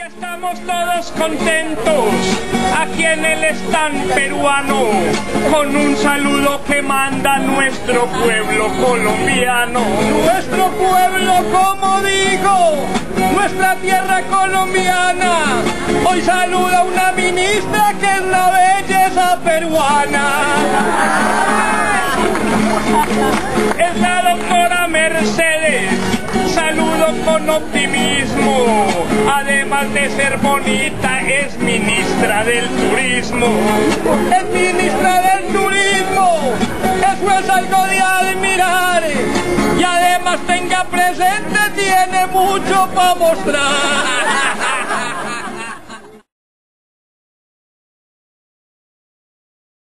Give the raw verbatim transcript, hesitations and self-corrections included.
Estamos todos contentos aquí en el stand peruano con un saludo que manda nuestro pueblo colombiano. Nuestro pueblo, como digo, nuestra tierra colombiana, hoy saluda a una ministra que es la belleza peruana. Es la doctora Mercedes, saludo con optimismo, además de ser bonita es ministra del turismo. Es ministra del turismo, eso es algo de admirar, y además tenga presente, tiene mucho para mostrar.